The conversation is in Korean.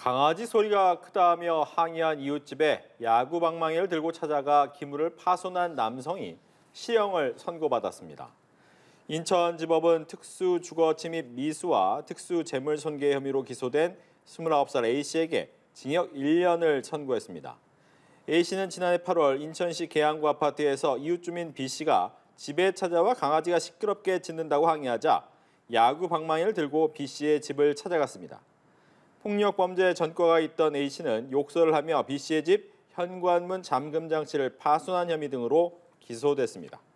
강아지 소리가 크다며 항의한 이웃집에 야구 방망이를 들고 찾아가 기물을 파손한 남성이 실형을 선고받았습니다. 인천지법은 특수주거침입 미수와 특수재물손괴 혐의로 기소된 29살 A씨에게 징역 1년을 선고했습니다. A씨는 지난해 8월 인천시 계양구 아파트에서 이웃 주민 B씨가 집에 찾아와 강아지가 시끄럽게 짖는다고 항의하자 야구 방망이를 들고 B씨의 집을 찾아갔습니다. 폭력 범죄 전과가 있던 A씨는 욕설을 하며 B씨의 집 현관문 잠금 장치를 파손한 혐의 등으로 기소됐습니다.